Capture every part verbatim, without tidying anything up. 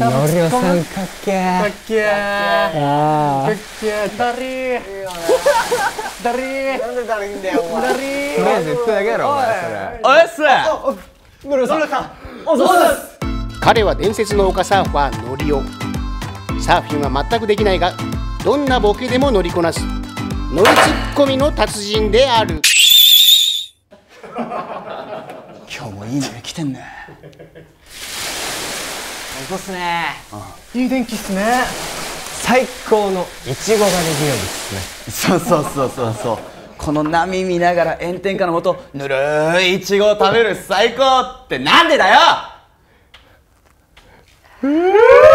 さんのツッコミかっけーかっけーかっけーだりーだりーなんでだりーんだよお前だりーとりあえず言っただけやろお前それおいっすのりおさんおそうです。 彼は伝説の丘サーファーのりお。サーフィンは全くできないがどんなボケでも乗りこなす乗りツッコミの達人である。 今日もいいね来てんね。 そうっすね。いい天気っすね。最高のいちご狩り日和ですね。そうそうそうそうそう。この波見ながら炎天下のもとぬるいいちごを食べる最高ってなんでだよ。 マリオ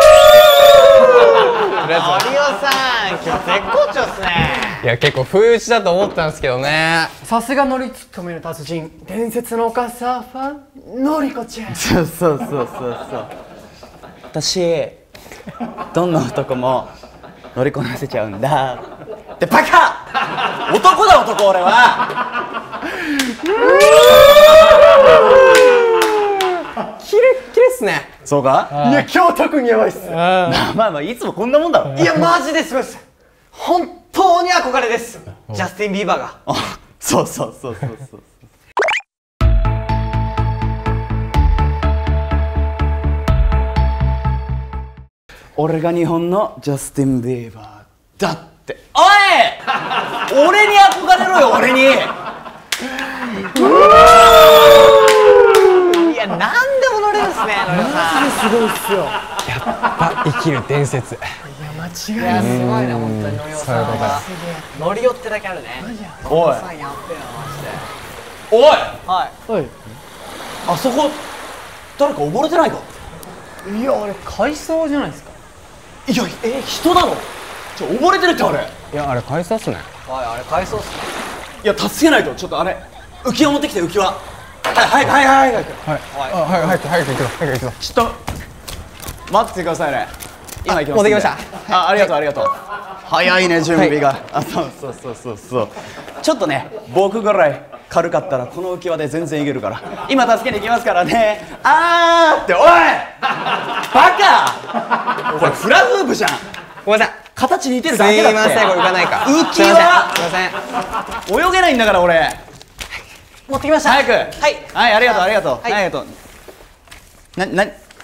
さん、今日絶好調っすね。いや結構不意打ちだと思ったんですけどね。さすが乗りツッコミの達人、伝説の丘サーファーのりこちゃん。 そうそうそうそうそう。私どんな男も乗りこなせちゃうんだってバカ。男だ男俺は。 キレッキレっすね。 そうか。 いや今日特にやばいっす。 まあまあいつもこんなもんだろ。 いやマジですごいっす。本当に憧れです。ジャスティン・ビーバーが。 そうそうそうそうそう。俺が日本のジャスティン・ビーバーだって。おい俺に憧れろよ俺に。 いや何でも乗れるっすね。マジですごいっすよ。やっぱ生きる伝説。いや間違いない。すごいな本当にのりおさんは。のりおってだけあるね。 おいおいはいあそこ誰か溺れてないか。 いやあれ海藻じゃないですか。 いやえ人だろ。ちょ溺れてるってあれ。 いやあれ海藻っすね。はいあれ海藻っすね。 いや助けないと。ちょっとあれ浮き輪持ってきて浮き輪。はいはいはいはいはいはい早く早く行くぞ早く行くぞ。 ちょっと待ってくださいね。今行きます。 持ってきました。 あありがとうありがとう。早いね準備が。あそうそうそうそうそう。ちょっとね僕ぐらい軽かったらこの浮き輪で全然いけるから今助けに行きますからね。あーっておいバカ。これフラフープじゃん。 ごめんなさい形似てるだけだって。 すいませんこれ浮かないか。 浮き輪すいません泳げないんだから俺。 持ってきました。 早く。はいはいありがとうありがとうはいありがとう。なな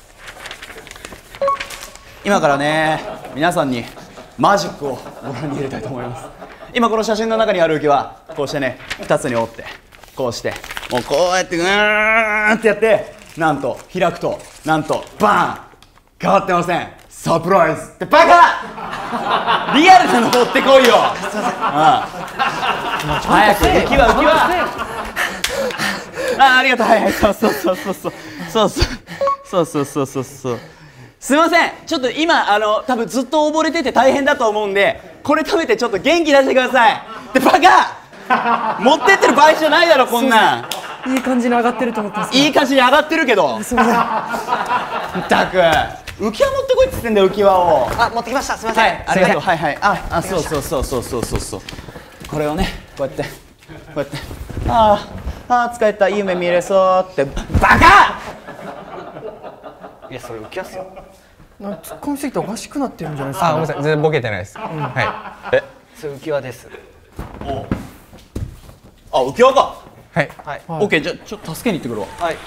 今からね皆さんにマジックをご覧に入れたいと思います。今この写真の中にある浮き輪こうしてねふたつに折ってこうしてもうこうやってうーんってやってなんと開くとなんとバーン変わってません。サプライズってバカ。リアルなの持ってこいよ。ああ早く浮き輪浮き輪。あありがとうはいはいそうそうそうそうそうそうそうそうそうそうそうすいませんちょっと今あの多分ずっと溺れてて大変だと思うんでこれ食べてちょっと元気出してくださいってバカ持ってってる場合じゃないだろこんなん。 いい感じに上がってると思ってます。 いい感じに上がってるけどすいませんったく浮き輪持ってこいっつってんだよ浮き輪を。 あ持ってきましたすいません。 はいありがとうはいはいああそうそうそうそうそうそうそうこれをねこうやってこうやってあああー疲れたいい夢見れそうってバカ。 いやそれ浮き輪っすよ。突っ込みすぎておかしくなってるんじゃないですか。あごめんなさい全然ボケてないです。はいえそれ浮き輪です。 おあ浮き輪か。 はいはいオッケーじゃあちょっと助けに行ってくるわ。 はい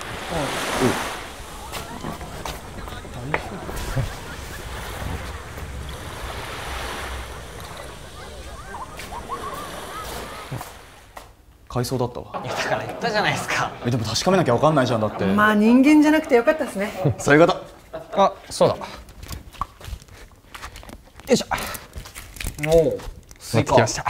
海藻だったわ。 いやだから言ったじゃないですか。 えでも確かめなきゃ分かんないじゃんだって。 まあ人間じゃなくてよかったですね。 そういうこと。 あそうだよいしょ。おおスイカ持ってきました。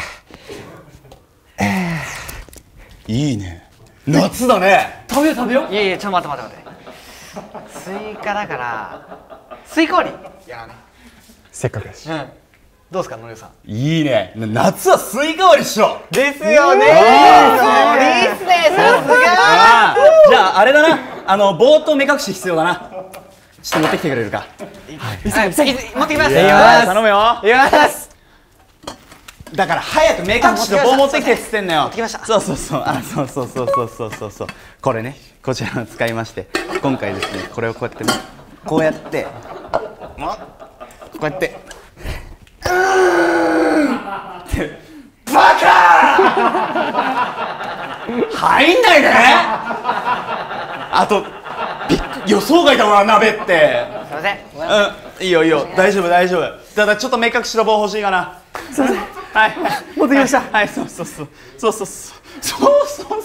いいね夏だね。 食べよう食べよう。いやいやちょっと待って待って待ってスイカだからスイカ割りやらねせっかくだし。うんどうですかのりおさん。 いいね夏はスイカ割りっしょ。 ですよね。いいっすねさすが。 じゃああれだなあのぼーっと目隠し必要だな。ちょっと持ってきてくれるか。 はい持ってきます。 いや頼むよ。 いきます。 だから早く目隠しと棒持ってきてっつってんのよ。 持ってきました。 そうそうそうあそうそうそうそうそうそうそうこれねこちらを使いまして今回ですねこれをこうやってねこうやってまこうやってうーんってバカ入んないね。あとびっく予想外だわ鍋って。 すいません。 うん、いいよいいよ、大丈夫大丈夫。ただちょっと目隠しの棒欲しいかな。すいません。はい、持ってきました。はい、そうそうそうそうそうそうそうそう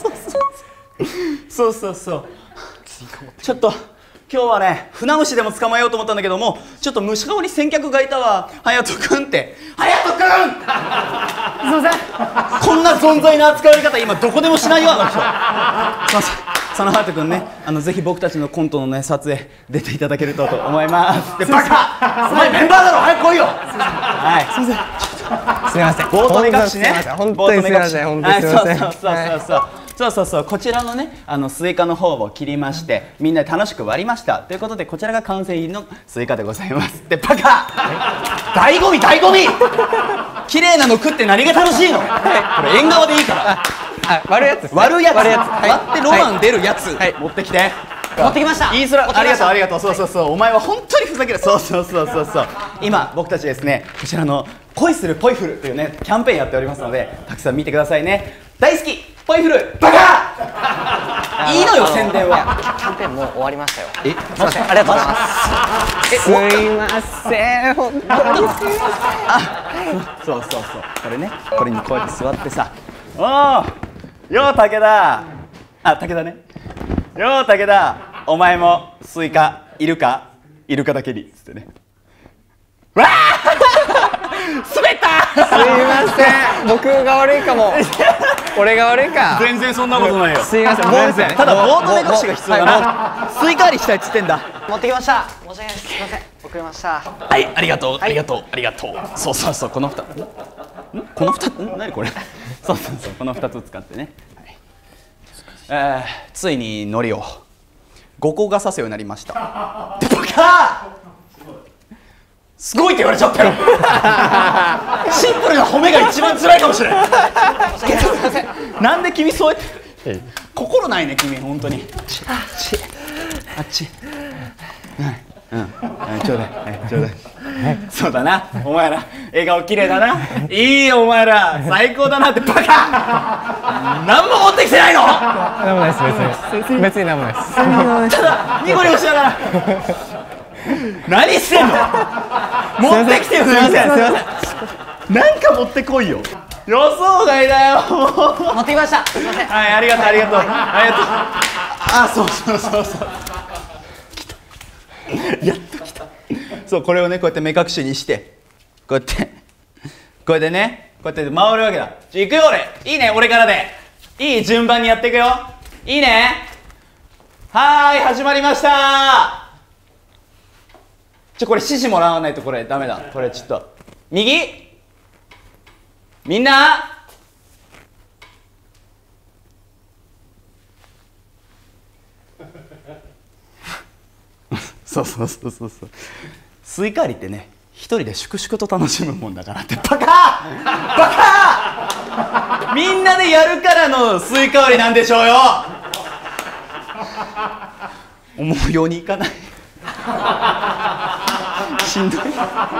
そうそうそうちょっと今日はね、船虫でも捕まえようと思ったんだけども、ちょっと虫かごに先客がいたわ。隼人君って、隼人君すいません、こんな存在の扱われ方今どこでもしないよ、あの人。すいません、その隼人君ね、あのぜひ僕たちのコントのね撮影出ていただけるとと思います。で、バカお前メンバーだろ、早く来いよ。はい、すいません、 すみません。 ボート目隠しね。 本当にすみません。本当にすみません。 そうそうそうそう。そうそうそう、こちらのね、あのスイカの方を切りまして、みんなで楽しく割りましたということで、こちらが完成品のスイカでございます。で、バカ醍醐味醍醐味綺麗なの食って何が楽しいの。これ縁側でいいから。 あ、割るやつですね。 割るやつ、 割るやつ、 割ってロマン出るやつ持ってきて。 持ってきました。 いいそら、ありがとうありがとう。そうそうそう、お前は本当にふざける。そうそうそうそうそう。今僕たちですね、こちらの恋するポイフルというねキャンペーンやっておりますので、たくさん見てくださいね。大好きポイフルバカいいのよ宣伝は。 キャンペーンもう終わりましたよ。 え、 すみません、ありがとうございます。すいません、本当にすいません。 そうそうそう、これね、これにこうやって座ってさ、おおよう武田、あ、武田ね、よう武田、お前もスイカいるか、いるかだけにつってね。わあ滑った。 すいません、僕が悪いかも。俺が悪いか。 全然そんなことないよ。 すいません、もうただボート目隠しが必要だな。スイカ割りしたいっつってんだ。 持ってきました。申し訳ないです。すいません、遅れました。 はい、ありがとう、ありがとう、ありがとう。そうそうそう、このふた、んこのふた、ん何これ。そうそうそう、このふたつ使ってね。えー、ついに海苔をごこが刺すようになりました。バカすごいって言われちゃったよ。シンプルな褒めが一番辛いかもしれない。なんで君そうやって心ないね君、本当に。あっちあっち、うん、ちょうだい、ちょうだい。そうだな、お前ら笑顔綺麗だな、いいよお前ら最高だなって。バカ何も持ってきてないの。 なんもないです、別に別になんもないです。 ただニコニコしながら何してんの。持ってきてよ。すいませんすいません、なんか持ってこいよ。予想外だよ。 持ってきました。すいません。 はい、ありがとうありがとうありがとう。あ、そうそうそうそう、来た、やっと来た。そう、これをねこうやって目隠しにしてこうやってこれでねこうやって回るわけだ。行くよ俺。いいね、俺からでいい、順番にやっていくよ。いいね。はーい、始まりました。ちょ、これ指示もらわないとこれダメだ。これちょっと右、みんなそうそうそうそうそう、スイカ割りってね一人で粛々と楽しむもんだからって。バカバカみんなでやるからのスイカ割りなんでしょうよ。思うようにいかない。しんどい。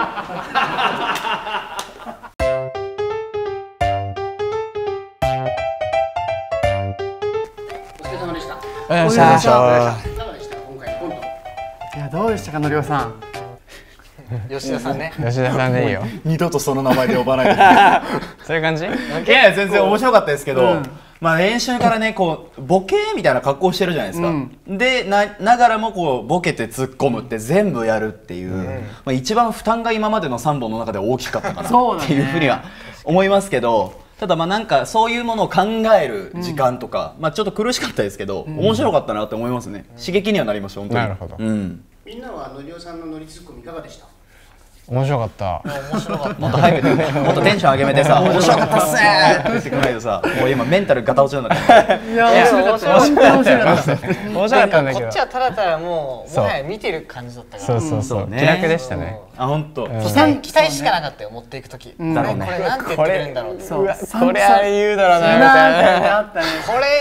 お疲れ様でした。 お疲れ様でした。 いかがでしたか、今回のコント。 いや、どうでしたか、のりおさん。吉田さんね。吉田さんでいいよ。 二度とその名前で呼ばないで。 そういう感じ？いや、全然面白かったですけど、まあ練習からねこうボケみたいな格好してるじゃないですか。でなながらもこうボケて突っ込むって全部やるっていう、まあ一番負担が今までのさんぼんの中で大きかったかなっていうふうには思いますけど。ただまあなんかそういうものを考える時間とか、まあちょっと苦しかったですけど、面白かったなって思いますね。刺激にはなりました本当に。 なるほど。 みんなはのりおさんのノリツッコミいかがでした？ 面白かった。 面白かった。もっと早く、もっとテンション上げめてさ、面白かったっすねって言ってくれないとさ、もう今メンタルガタ落ちなんだから。 いや、面白かった。面白かった。面白かった。面白かったんだけど。 こっちはただただもうもはや見てる感じだったから。 そうそうそう。気楽でしたね。 あ、本当。 期待期待しかなかったよ、持っていくとき。だろうね。これなんて言ってくれるんだろうって。 これあれ言うだろうなみたいな。 これ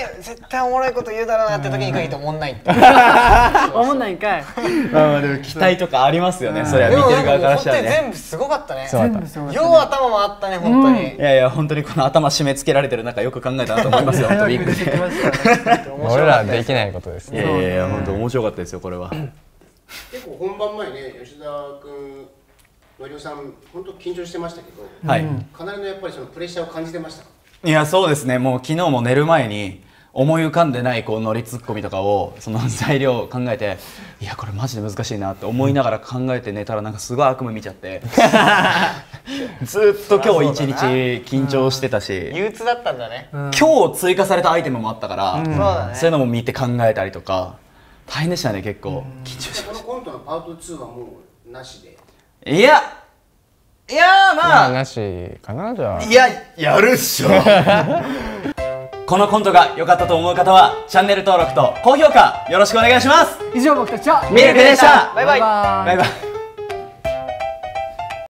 絶対おもろいこと言うだろうなって時に限って思んないって。 思んないんかい。 まあでも期待とかありますよね。それは見てる側からしたらね。 全部すごかったね。 全部すごかった。 よう頭もあったね本当に。 いやいや本当にこの頭締め付けられてる中よく考えたなと思いますよ。本当ビッグで。 俺らできないことですね。 いやいやいや本当面白かったですよこれは。 結構本番前ね、吉田君、のりおさん、本当緊張してましたけど、 はい。 かなりのやっぱりそのプレッシャーを感じてましたか？ いやそうですね。もう昨日も寝る前に思い浮かんでないこうノリツッコミとかをその材料を考えて、いやこれマジで難しいなって思いながら考えて寝たらなんかすごい悪夢見ちゃって、ずっと今日一日緊張してたし、 憂鬱だったんだね。 今日追加されたアイテムもあったから、そういうのも見て考えたりとか大変でしたね結構緊張しました。 このコントのパートツーはもうなしで。 いやいやまあまあなしかなじゃあ。 いややるっしょ。このコントが良かったと思う方はチャンネル登録と高評価よろしくお願いします。 以上僕たちはミルクでした。 バイバイ。 バイバイ。